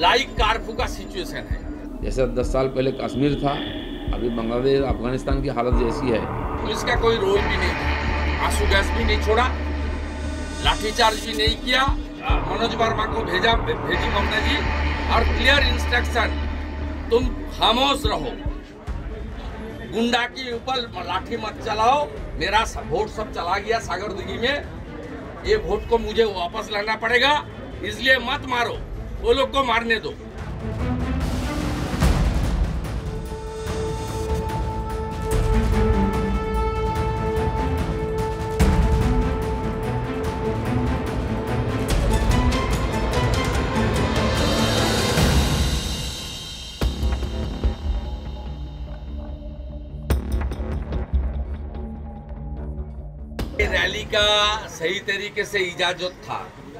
Like curfew का situation है। जैसे 10 साल पहले कश्मीर था, अभी बांग्लादेश अफगानिस्तान की हालत जैसी है। पुलिस का कोई रोल भी नहीं था, आंसू गैस भी नहीं छोड़ा, लाठीचार्ज भी नहीं किया। मनोज वर्मा को भेजी ममता जी और क्लियर इंस्ट्रक्शन, तुम खामोश रहो, गुंडा के ऊपर लाठी मत चलाओ। मेरा वोट सब चला गया सागरदिघी में, ये वोट को मुझे वापस लाना पड़ेगा, इसलिए मत मारो, वो लोग को मारने दो। रैली का सही तरीके से इजाजत था।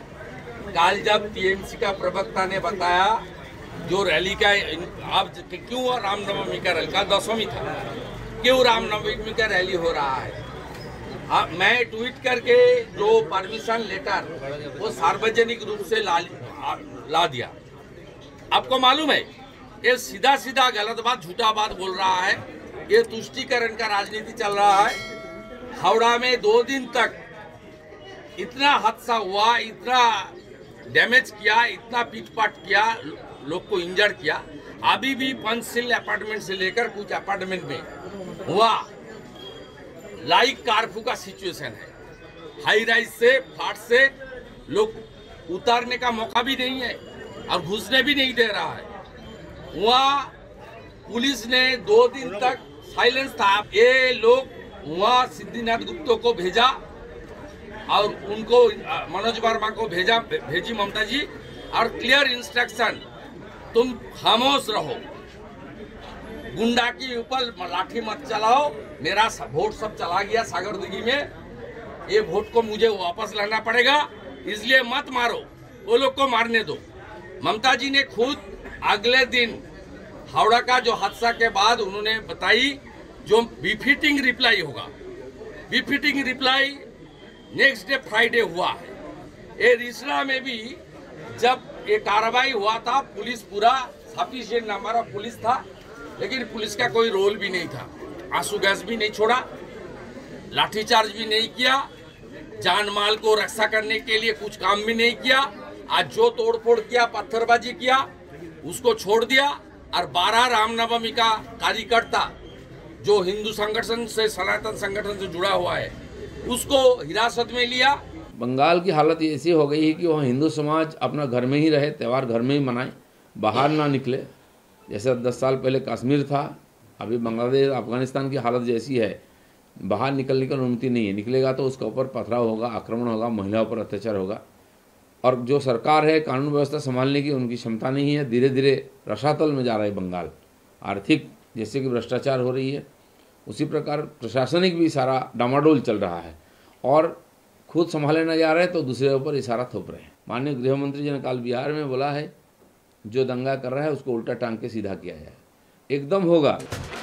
कल जब टीएमसी का प्रवक्ता ने बताया जो रैली का अब क्यों रामनवमी का रैली का 10वीं था, क्यों रामनवमी का रैली हो रहा है, मैं ट्वीट करके जो परमिशन लेटर वो सार्वजनिक रूप से ला दिया। आपको मालूम है ये सीधा सीधा गलत बात, झूठा बात बोल रहा है, ये तुष्टीकरण का राजनीति चल रहा है। हावड़ा में 2 दिन तक इतना हादसा हुआ, इतना डैमेज किया, इतना पीटपाट किया, लोग को इंजर्ड किया। अभी भी पंचशील अपार्टमेंट से लेकर कुछ अपार्टमेंट में हुआ लाइक कारफू का सिचुएशन है। हाई राइज से फ्लैट से लोग उतारने का मौका भी नहीं है और घुसने भी नहीं दे रहा है। वहाँ पुलिस ने 2 दिन तक साइलेंस था। ये लोग वहाँ सिद्धिनाथ गुप्ता को भेजा और उनको मनोज वर्मा को भेजी ममता जी और क्लियर इंस्ट्रक्शन, तुम खामोश रहो, गुंडा के ऊपर लाठी मत चलाओ। मेरा वोट सब चला गया सागरदिघी में, ये वोट को मुझे वापस लाना पड़ेगा, इसलिए मत मारो, वो लोग को मारने दो। ममता जी ने खुद अगले दिन हावड़ा का जो हादसा के बाद उन्होंने बताई जो बिफिटिंग रिप्लाई होगा, befitting reply next day Friday हुआ है। ये रिसना में भी जब ये कार्रवाई हुआ था, पुलिस पूरा सफिशिएंट नंबर ऑफ पुलिस था, लेकिन पुलिस का कोई रोल भी नहीं था, आंसू गैस भी नहीं छोड़ा, लाठीचार्ज भी नहीं किया, जान माल को रक्षा करने के लिए कुछ काम भी नहीं किया। आज जो तोड़फोड़ किया, पत्थरबाजी किया, उसको छोड़ दिया और 12 रामनवमी का कार्यकर्ता जो हिंदू संगठन से, सनातन संगठन से जुड़ा हुआ है, उसको हिरासत में लिया। बंगाल की हालत ऐसी हो गई है कि वहाँ हिंदू समाज अपना घर में ही रहे, त्यौहार घर में ही मनाए, बाहर ना निकले। जैसे 10 साल पहले कश्मीर था, अभी बांग्लादेश अफगानिस्तान की हालत जैसी है, बाहर निकलने की अनुमति नहीं है। निकलेगा तो उसके ऊपर पथराव होगा, आक्रमण होगा, महिलाओं पर अत्याचार होगा। और जो सरकार है कानून व्यवस्था संभालने की उनकी क्षमता नहीं है। धीरे धीरे रसातल में जा रहा है बंगाल। आर्थिक जैसे कि भ्रष्टाचार हो रही है, उसी प्रकार प्रशासनिक भी सारा डामाडोल चल रहा है और खुद संभाले न जा रहे तो दूसरे ऊपर इशारा थोप रहे हैं। माननीय गृह मंत्री जी ने कल बिहार में बोला है जो दंगा कर रहा है उसको उल्टा टांग के सीधा किया जाए, एकदम होगा।